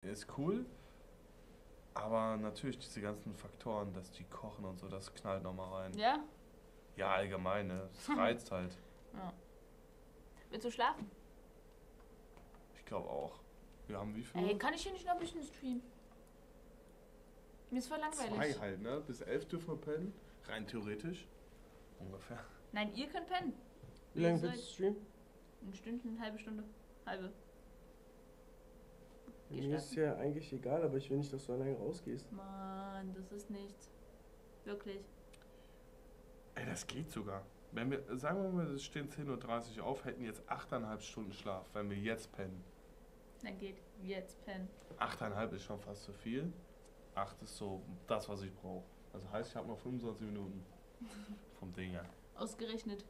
ist cool. Aber natürlich diese ganzen Faktoren, dass die kochen und so, das knallt nochmal rein. Ja? Ja, allgemein, ne? Das reizt halt. Ja. Willst du schlafen? Ich glaube auch. Wir haben wie viel? Ey, kann ich hier nicht noch ein bisschen streamen? Mir ist voll langweilig. 2 halt, ne? Bis 11 dürfen wir pennen. Rein theoretisch. Ungefähr. Nein, ihr könnt pennen. Wie lange Ihr willst du seid- streamen? Eine Stunde, eine halbe Stunde. Halbe. Geh Mir ist schlafen. ja eigentlich egal, aber ich will nicht, dass du alleine rausgehst. Mann, das ist nichts. Wirklich. Ey, das geht sogar. Wenn wir, sagen wir mal, wir stehen 10:30 Uhr auf, hätten jetzt 8,5 Stunden Schlaf, wenn wir jetzt pennen. Dann geht jetzt pennen. 8,5 ist schon fast zu viel. 8 ist so das, was ich brauche. Also heißt, ich habe noch 25 Minuten vom Ding her. Ausgerechnet.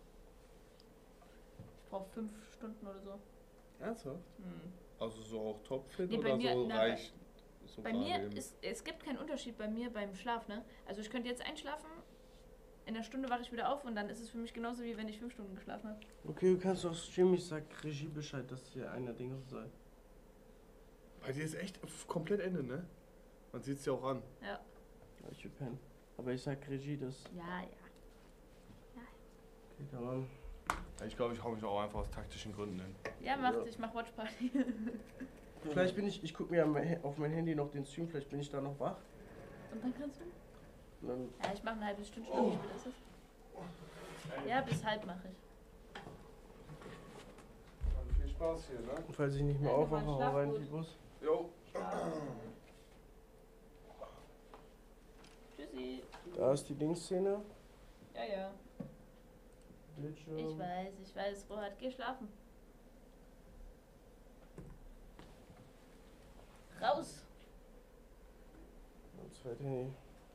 Ich brauche 5 Stunden oder so. Ernsthaft? Hm. Also so auch topfit Nee, bei oder mir- so na, reich? So Bei gerade mir eben? ist, es gibt keinen Unterschied bei mir beim Schlaf, ne? Also ich könnte jetzt einschlafen, in einer Stunde wache ich wieder auf und dann ist es für mich genauso wie wenn ich 5 Stunden geschlafen habe. Okay, du kannst doch streamen, ich sag Regie Bescheid, dass hier einer Dinge soll. Bei dir ist echt komplett Ende, ne? Man sieht es ja auch an. Ja. Ja, ich will pennen. Aber ich sag Regie, das. Ja, ja. Okay, tamam. Ich glaube, ich hau mich auch einfach aus taktischen Gründen hin. Ja, macht, Ja. ich mach Watchparty. Vielleicht bin ich guck mir auf mein Handy noch den Stream, vielleicht bin ich da noch wach. Und dann kannst du? Und dann, Ja, ich mache eine halbe Stunde. Wie spät ist es? Ja, bis halb mache ich. Viel Spaß hier, ne? und falls ich nicht mehr Ja, aufwache, nochmal hau rein in Schlaf die Bus. Jo. Tschüssi. Da ist die Dingsszene. Ja, ja. Bildschirm. Ich weiß. Rohat, geh schlafen. Raus. Und zweite Handy.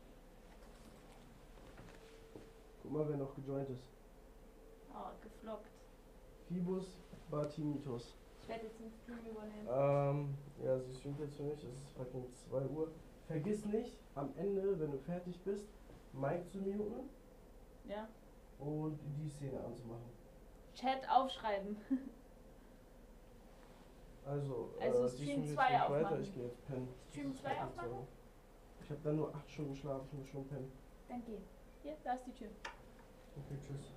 Guck mal, wer noch gejoint ist. Oh, gefloppt. Fibus Bartimitos. Ich werde jetzt den Stream übernehmen. Ja, sie streamt jetzt für mich, es ist fucking 2 Uhr. Vergiss nicht, am Ende, wenn du fertig bist, Mic zu muten Ja. und die Szene anzumachen. Chat aufschreiben. Also, Also sie Stream streamt jetzt 2 nicht weiter, aufmachen. ich gehe jetzt pennen. Stream 2 aufmachen? Ich habe dann nur 8 Stunden Schlaf, ich muss schon pennen. Dann geh. Hier, da ist die Tür. Okay, tschüss.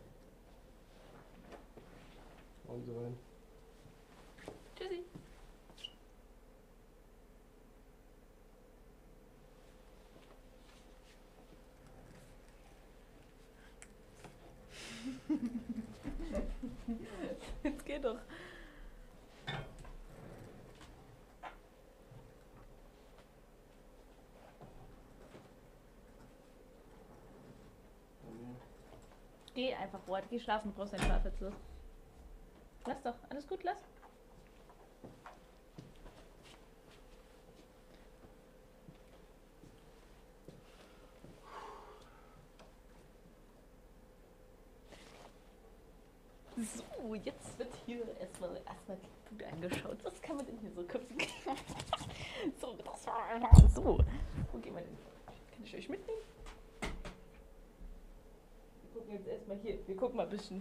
Und so rein. Tschüssi. Jetzt geh doch. Geh einfach, Robert. Geh schlafen, du brauchst deinen Schlaf jetzt los. Lass doch. Alles gut, lass. So, jetzt wird hier erstmal gut angeschaut. Was kann man denn hier so köpfen? So, das war einmal so. Wo gehen wir denn? Kann ich euch mitnehmen? Wir gucken jetzt erstmal hier. Wir gucken mal ein bisschen.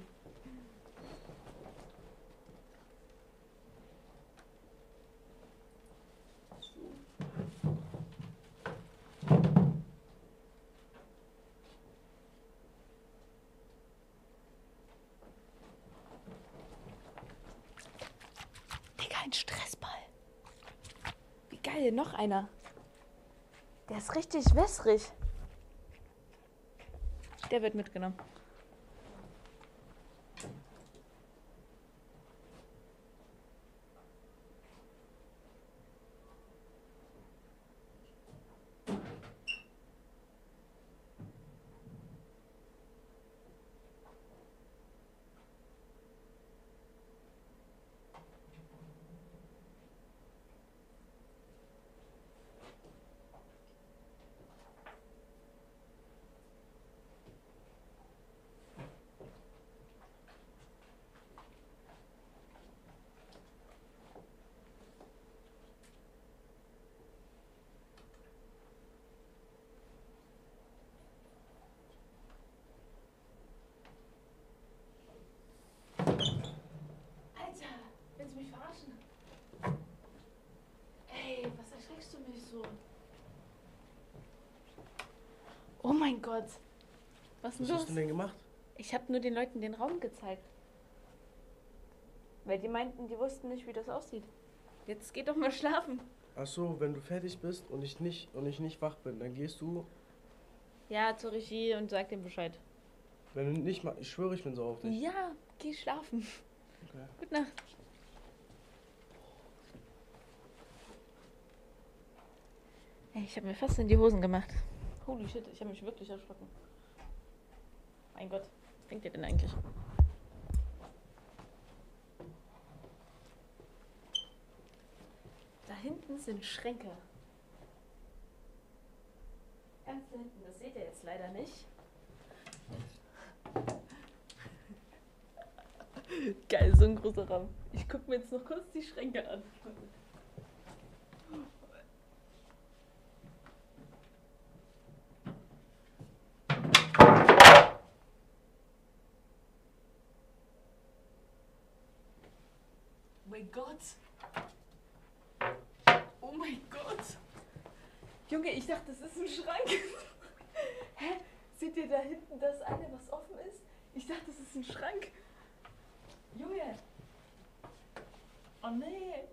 Digga, ein Stressball. Wie geil, noch einer. Der ist richtig wässrig. Der wird mitgenommen. mein Gott. Was ist denn Was hast los? du denn gemacht? Ich habe nur den Leuten den Raum gezeigt. Weil die meinten, die wussten nicht, wie das aussieht. Jetzt geht doch mal schlafen. Ach so, wenn du fertig bist und ich nicht wach bin, dann gehst du. Ja, zur Regie und sag dem Bescheid. Wenn du nicht mal, ich schwöre, ich bin so auf dich. Ja, geh schlafen. Okay. Gute Nacht. Ey, ich habe mir fast in die Hosen gemacht. Holy shit, ich habe mich wirklich erschrocken. Mein Gott, was denkt ihr denn eigentlich? Da hinten sind Schränke. Ganz da hinten, das seht ihr jetzt leider nicht. Geil, so ein großer Raum. Ich gucke mir jetzt noch kurz die Schränke an. Oh mein Gott. Oh mein Gott. Junge, ich dachte, das ist ein Schrank. Hä? Seht ihr da hinten das eine, was offen ist? Ich dachte, das ist ein Schrank. Junge. Oh nee.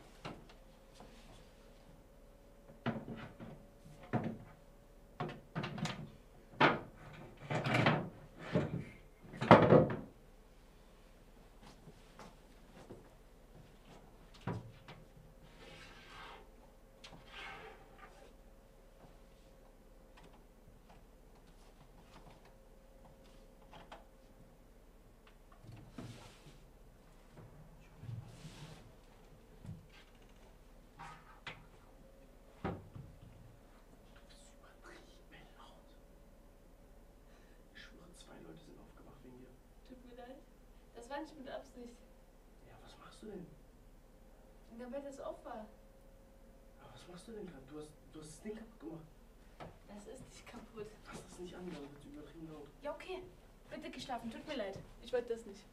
Ich schwöre, 2 Leute sind aufgewacht wegen dir. Tut mir leid. Das war nicht mit Absicht. Ja, was machst du denn? Und dann, weil das auf war. Aber was machst du denn gerade? Du hast das Ding kaputt gemacht. Das ist nicht kaputt. Fass das nicht an, Leute. Das ist übertrieben laut. Ja, okay. Bitte geschlafen. Tut mir leid. Ich wollte das nicht.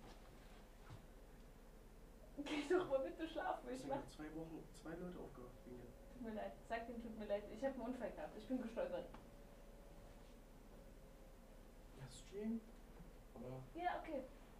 Geh doch mal bitte schlafen. Es Ich sind mach. nach 2 Wochen 2 Leute aufgewacht wegen dir. Tut mir leid. Sag dem, tut mir leid. Ich habe einen Unfall gehabt. Ich bin gestolpert. Ja, Stream? Oder? Ja, okay.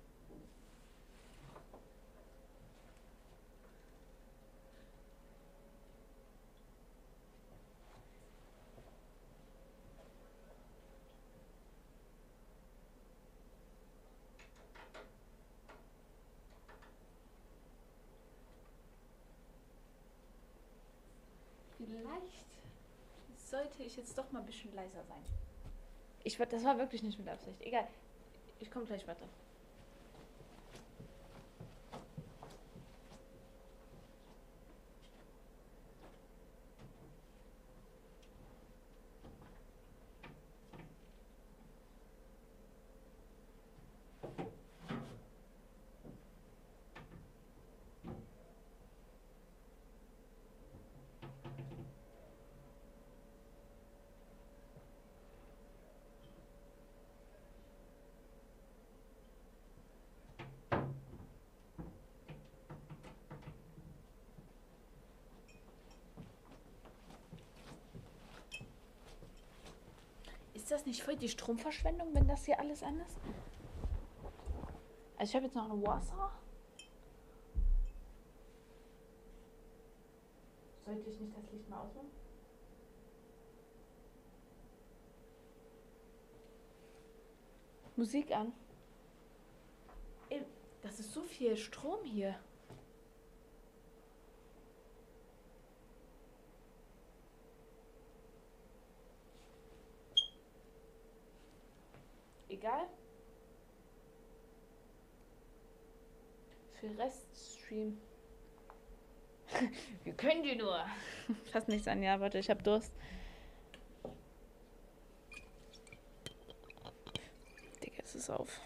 Vielleicht sollte ich jetzt doch mal ein bisschen leiser sein. Das war wirklich nicht mit Absicht. Egal. Ich komme gleich weiter. Ist das nicht voll die Stromverschwendung, wenn das hier alles an ist? Also ich habe jetzt noch ein Wasser. Sollte ich nicht das Licht mal ausmachen? Musik an. Ey, das ist so viel Strom hier. Egal. Für Reststream. Wir können die nur. Fass nichts an, ja, warte, ich hab Durst. Digga, es ist auf.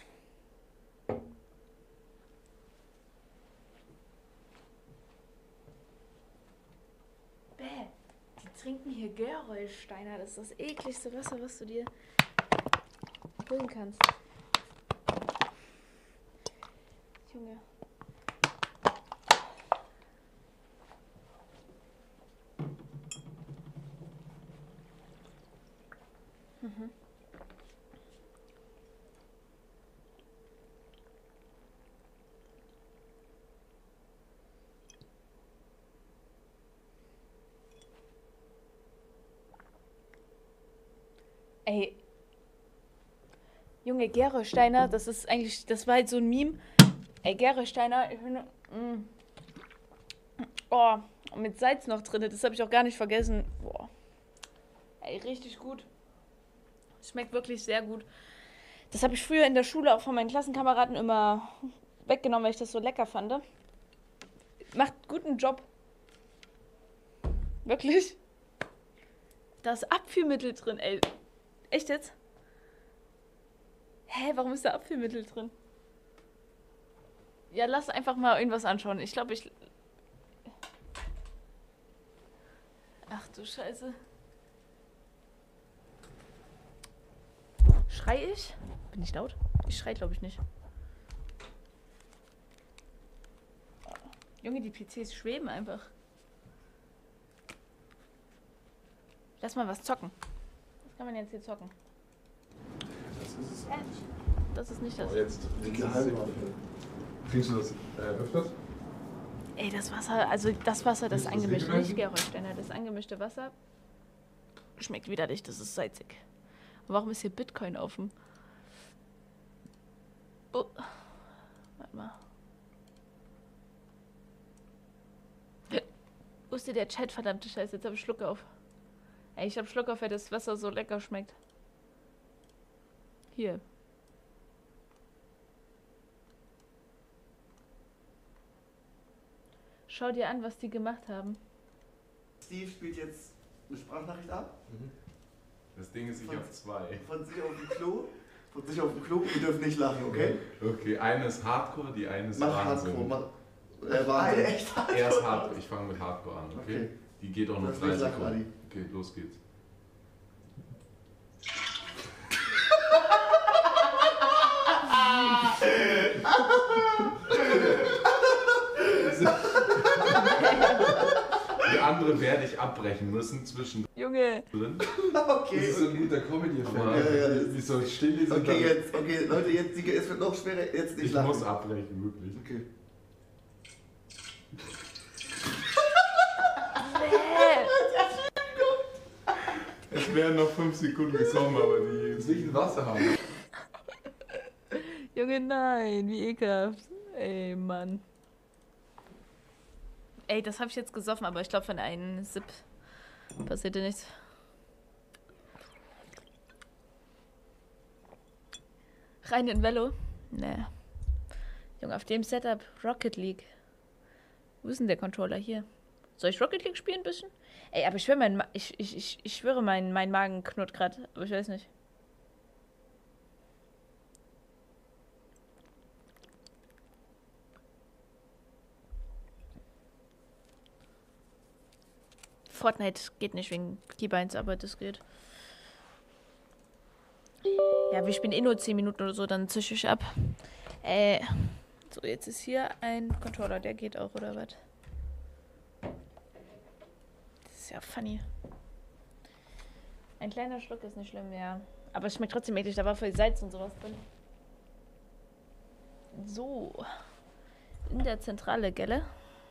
Bäh, die trinken hier Gerolsteiner. Das ist das ekligste Wasser, was du dir holen kannst. Junge. Mhm. Ey. Junge, Gerolsteiner, das ist eigentlich, das war halt so ein Meme. Ey, Gerolsteiner, ich finde, oh, mit Salz noch drin, das habe ich auch gar nicht vergessen. Boah. Ey, richtig gut. Schmeckt wirklich sehr gut. Das habe ich früher in der Schule auch von meinen Klassenkameraden immer weggenommen, weil ich das so lecker fand. Macht guten Job. Wirklich. Da ist Abführmittel drin, ey. Echt jetzt? Hä, warum ist da Abführmittel drin? Ja, lass einfach mal irgendwas anschauen. Ich glaube, Ach du Scheiße. Schrei ich? Bin ich laut? Ich schrei, glaube ich, nicht. Junge, die PCs schweben einfach. Lass mal was zocken. Was kann man jetzt hier zocken? Das ist es eigentlich. Das ist nicht das. Oh, jetzt. Die geheime Waffe. Trinkst du das öfters? Ey, das Wasser, also das Wasser, das Ist das angemischte, nicht regelmäßig? Gerolsteiner, das angemischte Wasser schmeckt widerlich, das ist salzig. Und warum ist hier Bitcoin offen? Oh. Warte mal. Wo ist denn der Chat, verdammte Scheiße, jetzt habe ich Schluck auf. Ey, ich habe Schluck auf, weil das Wasser so lecker schmeckt. Hier. Schau dir an, was die gemacht haben. Steve spielt jetzt eine Sprachnachricht ab. Das Ding ist, ich auf 2. Von sich auf dem Klo. Von sich auf dem Klo. Wir dürfen nicht lachen, okay? Okay, eine ist Hardcore, die eine ist Mach Wahnsinn. Hardcore. Wahnsinn. Echt Hardcore. Erst Hardcore, ich fange mit Hardcore an, okay? Okay. Die geht auch nur Das 3 will ich sagen, Sekunden. Adi. Okay, los geht's. Die andere werde ich abbrechen müssen zwischendrin. Junge! Okay. Das ist so ein guter Comedy-Fan. Ja, ja. Wie soll ich still lesen? Okay, jetzt, okay, Leute, jetzt, es wird noch schwerer, jetzt nicht Ich lachen. muss abbrechen, wirklich. Okay. Es wären noch 5 Sekunden gekommen, aber die jetzt nicht ein Wasser haben. Junge, nein, wie ekelhaft. Ey, Mann. Ey, das habe ich jetzt gesoffen, aber ich glaube, von einem Sip passierte nichts. Rein in Velo? Nee. Junge, auf dem Setup Rocket League. Wo ist denn der Controller hier? Soll ich Rocket League spielen ein bisschen? Ey, aber ich schwöre, ich schwöre, mein Magen knurrt gerade, aber ich weiß nicht. Fortnite geht nicht wegen Keybeins, aber das geht. Ja, wir spielen eh nur 10 Minuten oder so, dann zische ich ab. So, jetzt ist hier ein Controller, der geht auch, oder was? Das ist ja funny. Ein kleiner Schluck ist nicht schlimm, ja. Aber es schmeckt trotzdem eklig, da war voll Salz und sowas drin. So. In der Zentrale, gell?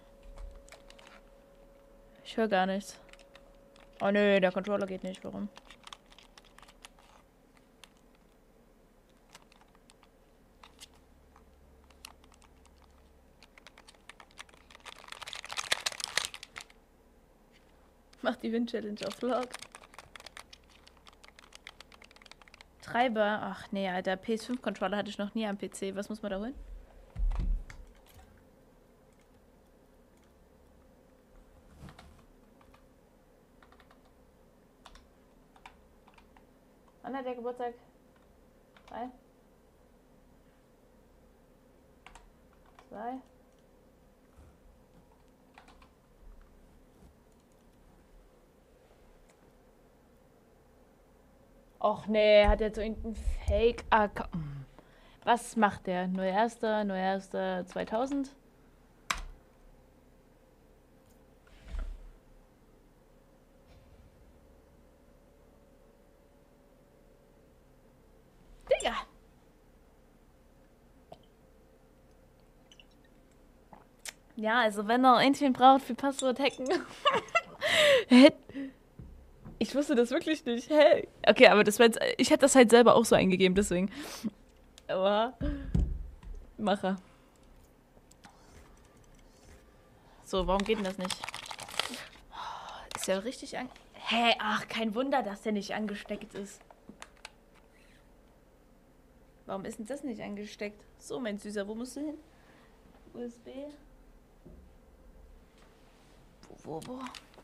Ich höre gar nichts. Oh nö, der Controller geht nicht. Warum? Mach die Win-Challenge auf Vlog. Treiber. Ach nee, Alter. PS5-Controller hatte ich noch nie am PC. Was muss man da holen? Wann hat der Geburtstag? 3? 2? Och nee, hat jetzt so irgendein Fake-Account. Was macht der? Nur erster 2000? Digga! Ja, also wenn er irgendwen braucht für Passwort hacken. Ich wusste das wirklich nicht. Hä? Okay, aber das war jetzt. Ich hätte das halt selber auch so eingegeben, deswegen. Aber. Macher. So, warum geht denn das nicht? Ist ja richtig an. Hä? Ach, kein Wunder, dass der nicht angesteckt ist. Warum ist denn das nicht angesteckt? So, mein Süßer, wo musst du hin? USB. Wo?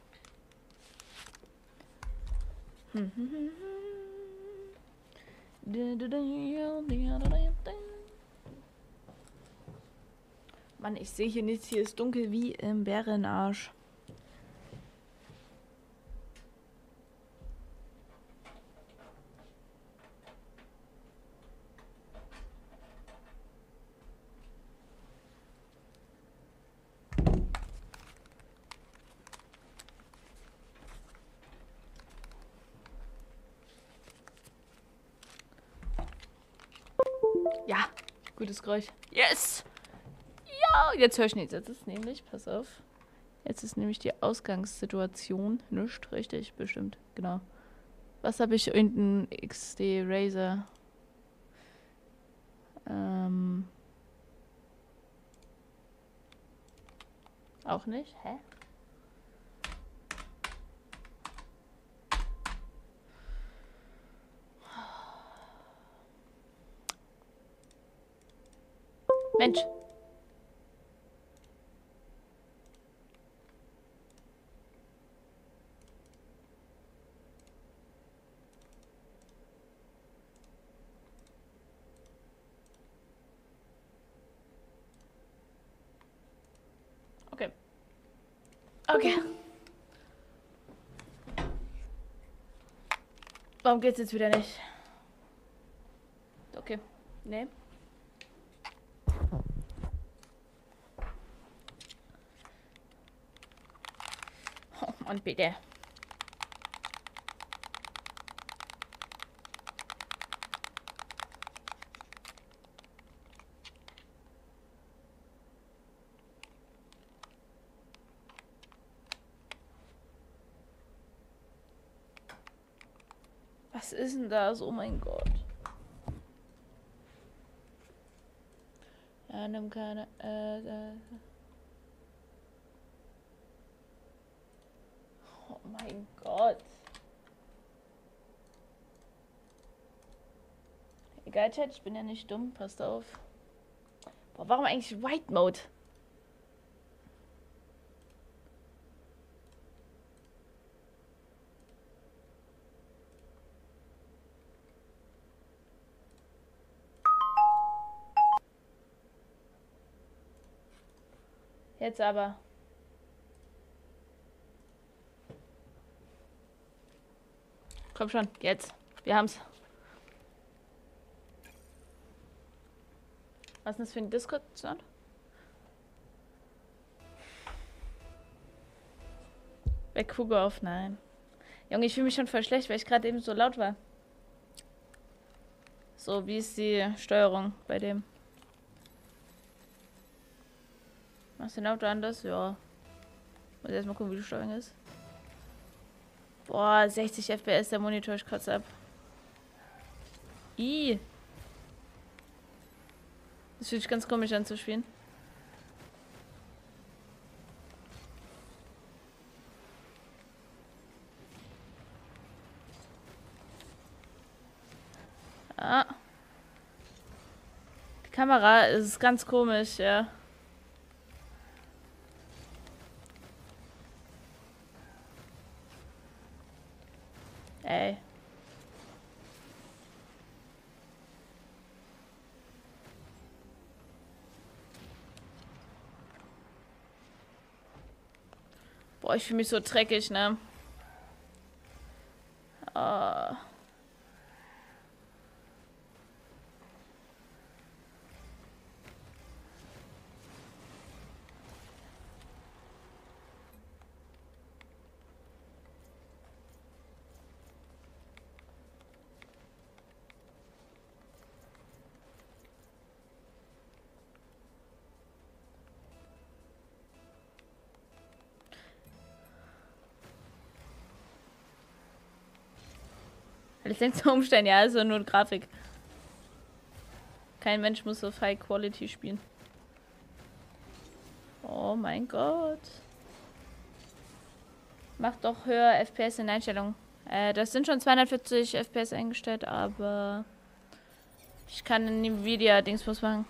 Mann, ich sehe hier nichts. Hier ist dunkel wie im Bärenarsch. Ja, gutes Geräusch. Yes! Ja, jetzt höre ich nichts. Jetzt ist nämlich, pass auf. Jetzt ist nämlich die Ausgangssituation nicht richtig bestimmt. Genau. Was habe ich unten? XD Razer. Auch nicht? Hä? Mensch. Okay. Okay. Warum geht's jetzt wieder nicht? Okay. Nee. Oh Mann, bitte. Was ist denn das? Oh mein Gott. Ja, nimm keine. Oh mein Gott. Egal, Chat, ich bin ja nicht dumm. Passt auf. Boah, warum eigentlich White Mode? Jetzt aber. Komm schon, jetzt. Wir haben's. Was ist das für ein Discord-Sound? Weg Kugo auf, nein. Junge, ich fühle mich schon voll schlecht, weil ich gerade eben so laut war. So, wie ist die Steuerung bei dem? Machst du den Auto anders? Ja. Muss erstmal gucken, wie die Steuerung ist. Boah, 60 FPS der Monitor, ich kotze ab. Ih. Das fühlt sich ganz komisch an zu spielen. Ah. Die Kamera ist ganz komisch, ja. Ey. Boah, ich fühle mich so dreckig, ne? Ah. Alles längst umstellen, ja, also nur Grafik. Kein Mensch muss auf High Quality spielen. Oh mein Gott. Mach doch höher FPS in Einstellungen. Das sind schon 240 FPS eingestellt, aber ich kann in Nvidia Dingsbus machen.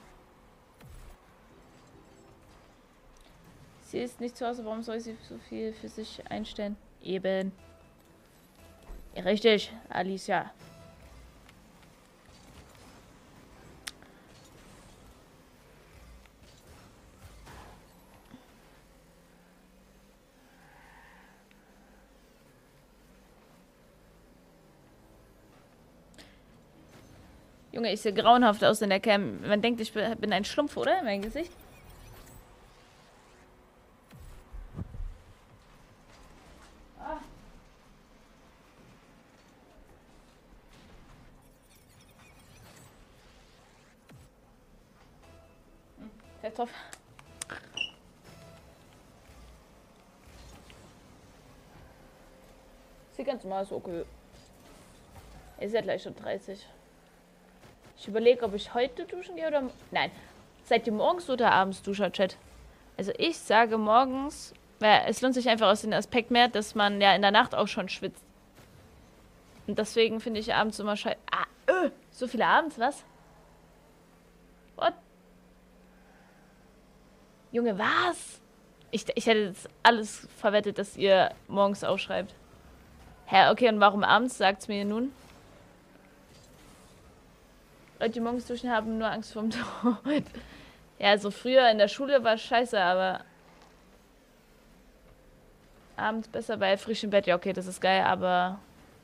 Sie ist nicht zu Hause, warum soll sie so viel für sich einstellen? Eben. Ja, richtig, Alicia. Junge, ich sehe grauenhaft aus in der Cam. Man denkt, ich bin ein Schlumpf, oder? Mein Gesicht. Ah. Fest drauf. Sieht ganz normal aus, okay. Ist ja gleich schon 30. Ich überlege, ob ich heute duschen gehe oder... Nein. Seid ihr morgens oder abends Duscher, Chat? Also ich sage morgens... es lohnt sich einfach aus dem Aspekt mehr, dass man ja in der Nacht auch schon schwitzt. Und deswegen finde ich abends immer scheiße... so viele abends, was? What? Junge, was? Ich hätte jetzt alles verwettet, dass ihr morgens aufschreibt. Hä, okay, und warum abends? Sagt's mir nun. Leute, die morgens duschen, haben nur Angst vorm Tod. Ja, so früher in der Schule war es scheiße, aber... Abends besser bei frischem Bett. Ja, okay, das ist geil, aber...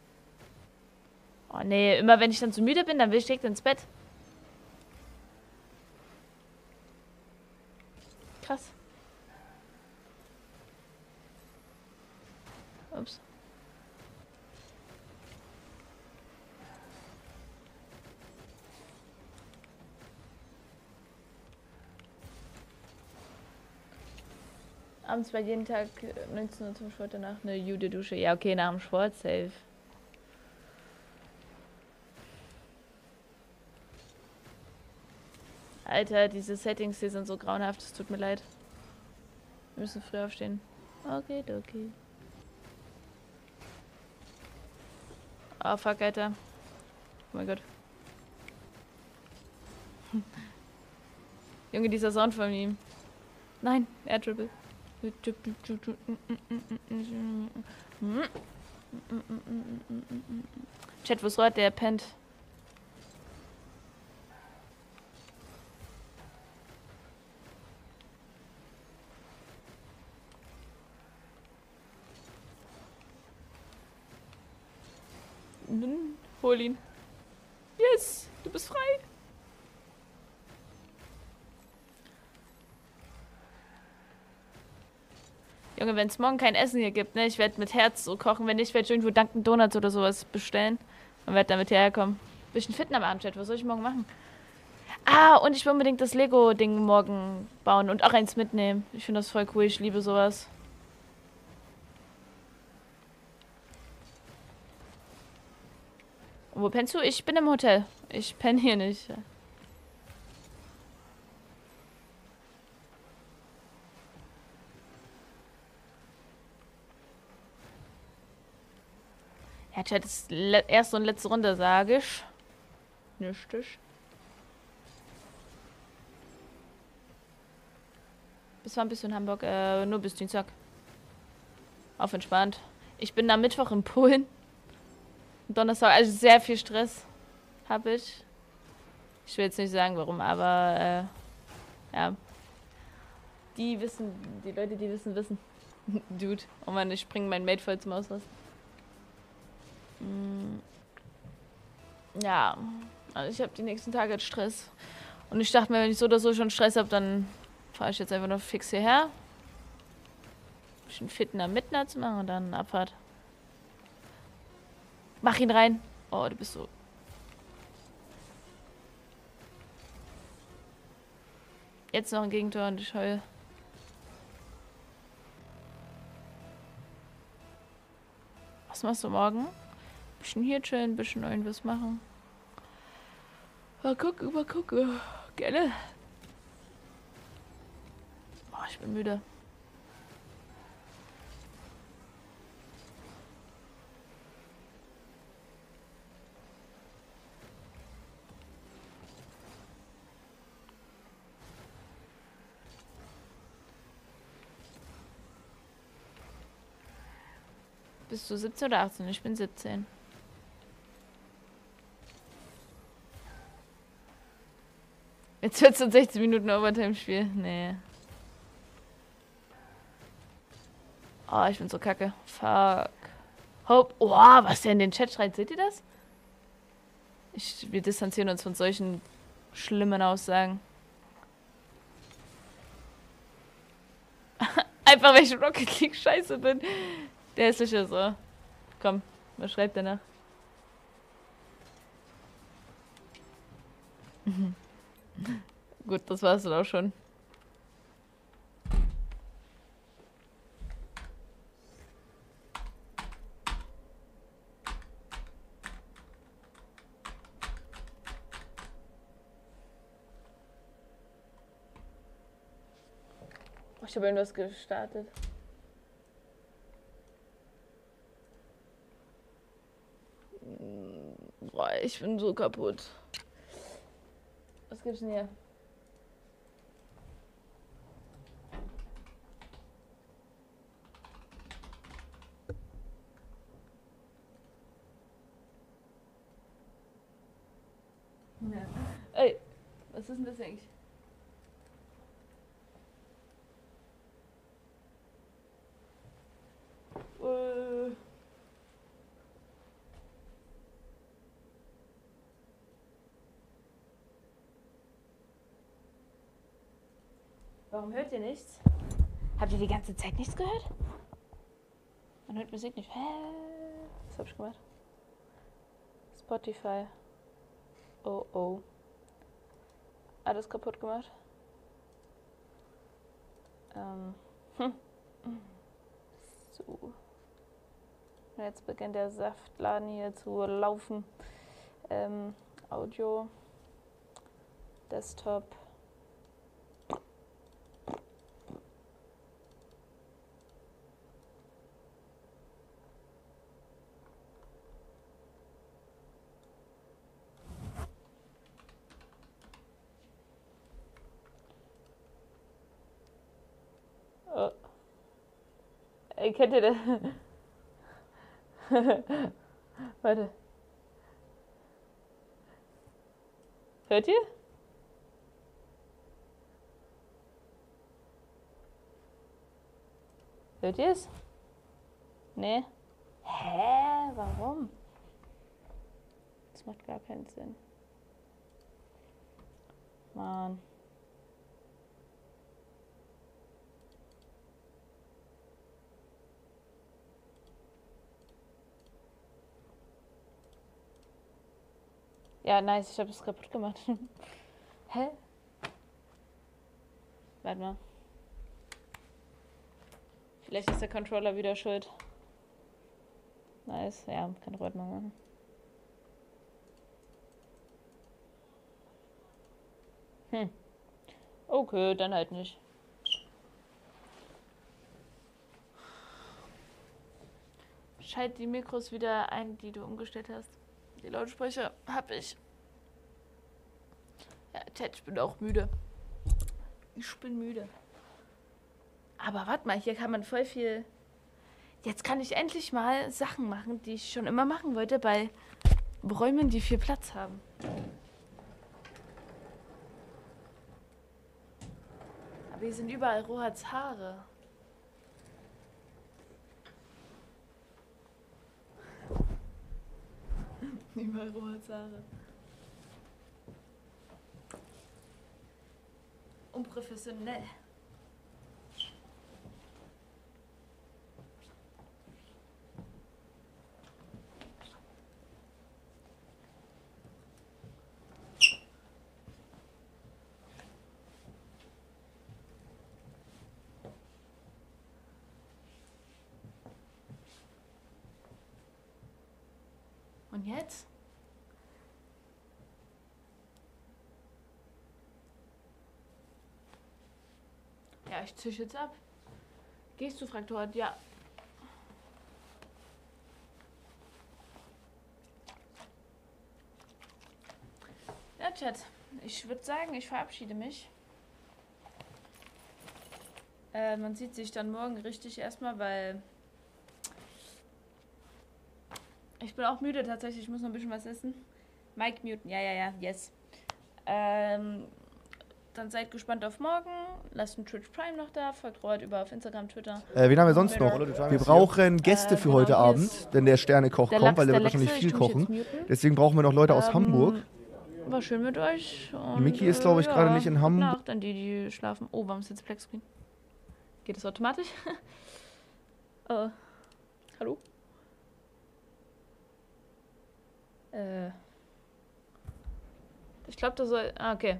Oh nee, immer wenn ich dann zu müde bin, dann will ich direkt ins Bett. Krass. Ups. Abends bei jeden Tag 19 Uhr zum Sport, danach eine Jude-Dusche. Ja, okay, nach dem Sport, safe. Alter, diese Settings hier sind so grauenhaft, es tut mir leid. Wir müssen früh aufstehen. Okay, okay. Oh, fuck, Alter. Oh mein Gott. Junge, dieser Sound von ihm. Nein, Air-Triple. Chat, wo's rollt? Der pennt. Hol ihn. Yes, du bist frei. Junge, wenn es morgen kein Essen hier gibt, ne, ich werde mit Herz so kochen. Wenn nicht, werde ich irgendwo Dunkin' Donuts oder sowas bestellen und werde damit hierher kommen. Bisschen fit am Abend, Chat. Was soll ich morgen machen? Ah, und ich will unbedingt das Lego-Ding morgen bauen und auch eins mitnehmen. Ich finde das voll cool. Ich liebe sowas. Und wo pennst du? Ich bin im Hotel. Ich penne hier nicht. Ja, Chat, das ist erste und letzte Runde, sage ich. Nichtig. Bis wann bist du in Hamburg? Nur bis Dienstag. Auf entspannt. Ich bin am Mittwoch in Polen. Donnerstag, also sehr viel Stress habe ich. Ich will jetzt nicht sagen, warum, aber ja. Die wissen, die Leute, die wissen, wissen. Dude. Oh Mann, ich bringe mein Mate voll zum Auslassen. Ja, also ich habe die nächsten Tage jetzt Stress. Und ich dachte mir, wenn ich so oder so schon Stress habe, dann fahre ich jetzt einfach noch fix hierher. Ein bisschen fit am Midnight zu machen und dann Abfahrt. Mach ihn rein. Oh, du bist so... Jetzt noch ein Gegentor und ich heul. Was machst du morgen? Bisschen hier chillen, bisschen irgendwas machen. Mal gucken. Gerne. Oh, ich bin müde. Bist du 17 oder 18? Ich bin 17. Jetzt wird es in 16 Minuten Overtime-Spiel. Nee. Oh, ich bin so kacke. Fuck. Hope. Oh, was der in den Chat schreit. Seht ihr das? Wir distanzieren uns von solchen schlimmen Aussagen. Einfach weil ich Rocket League scheiße bin. Der hässliche so. Komm, was schreibt er nach? Gut, das war's dann auch schon. Ich habe irgendwas gestartet. Boah, ich bin so kaputt. Was gibt's denn hier? Ja. Ey, was ist denn das eigentlich? Warum hört ihr nichts? Habt ihr die ganze Zeit nichts gehört? Man hört Musik nicht. Hä? Was hab ich gemacht? Spotify. Oh oh. Alles kaputt gemacht. So. Jetzt beginnt der Saftladen hier zu laufen. Audio. Desktop. Oh. Ey, kennt ihr das? Warte. Hört ihr? Hört ihr es? Nee. Hä? Warum? Das macht gar keinen Sinn. Mann. Ja, nice, ich habe es kaputt gemacht. Hä? Warte mal. Vielleicht ist der Controller wieder schuld. Nice, ja, kann Ordnung machen. Okay, dann halt nicht. Schalt die Mikros wieder ein, die du umgestellt hast. Die Lautsprecher hab ich. Ja, Chat, ich bin auch müde. Ich bin müde. Aber warte mal, hier kann man voll viel... Jetzt kann ich endlich mal Sachen machen, die ich schon immer machen wollte, bei Räumen, die viel Platz haben. Aber hier sind überall Rohats Haare. Überall Rohats Haare. Unprofessionell. Und jetzt? Ja, ich zisch jetzt ab. Gehst du, fragt heute? Ja. Ja, Chat. Ich würde sagen, ich verabschiede mich. Man sieht sich dann morgen richtig erstmal, weil ich bin auch müde tatsächlich. Ich muss noch ein bisschen was essen. Mike muten. Ja, yes. Dann seid gespannt auf morgen. Lasst einen Twitch Prime noch da. Folgt Robert auf Instagram, Twitter. Wen haben wir sonst noch? Wir brauchen Gäste für heute Abend, denn der Sternekoch kommt, weil der wird wahrscheinlich viel kochen. Deswegen brauchen wir noch Leute aus Hamburg. War schön mit euch. Und, Miki ist, glaube ich, gerade nicht in Hamburg. Nacht an die schlafen. Oh, warum ist jetzt Blackscreen? Geht das automatisch? Hallo? Ich glaube, das soll... Ah, okay.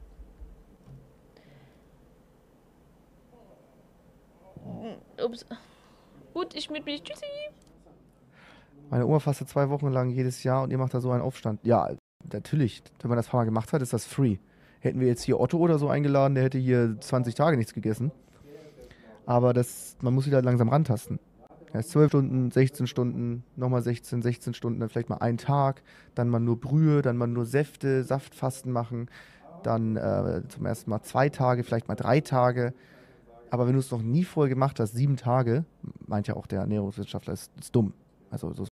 Ups. Gut, ich mute mich. Tschüssi. Meine Oma fastet 2 Wochen lang jedes Jahr und ihr macht da so einen Aufstand. Ja, natürlich. Wenn man das ein paar Mal gemacht hat, ist das free. Hätten wir jetzt hier Otto oder so eingeladen, der hätte hier 20 Tage nichts gegessen. Aber man muss wieder langsam rantasten. Erst 12 Stunden, 16 Stunden, nochmal 16 Stunden, dann vielleicht mal einen Tag, dann mal nur Brühe, dann mal nur Säfte, Saftfasten machen, dann zum ersten Mal 2 Tage, vielleicht mal 3 Tage. Aber wenn du es noch nie vorher gemacht hast, 7 Tage, meint ja auch der Ernährungswissenschaftler, ist dumm. Also so